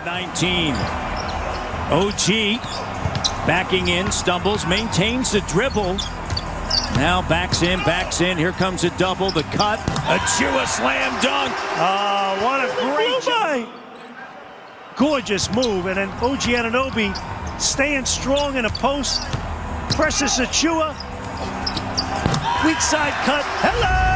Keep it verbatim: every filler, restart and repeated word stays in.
nineteen. O G backing in, stumbles, maintains the dribble. Now backs in, backs in. Here comes a double, the cut. Ogugua slam dunk. Oh, what a great job. Gorgeous move. And then O G Anunoby staying strong in a post. Presses Ogugua. Weak side cut. Hello!